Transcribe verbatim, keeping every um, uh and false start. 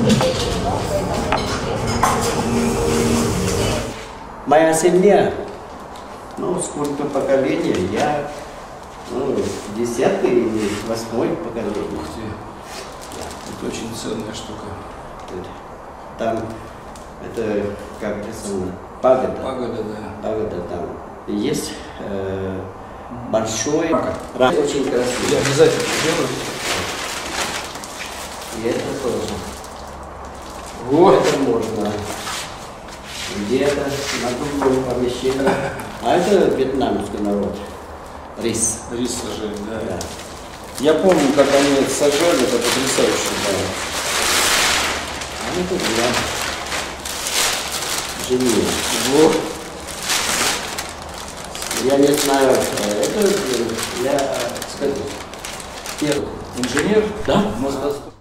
Моя семья, ну, сколько поколений, я, ну, десятый или восьмой поколение. Ух ты. Это очень ценная штука. Там, это, как рисовано, пагода. Пагода, да. Пагода там. И есть э, большой, очень красивый. Я обязательно сделаю. И это тоже. Вот это можно. Где-то на другом помещении. А это вьетнамский народ. Рис. Рис сажали, да. Да. Я помню, как они это сажали, это потрясающе. Да. А это для жены. Вот. Я не знаю, это для, скажи, первый. Инженер? Да? Может,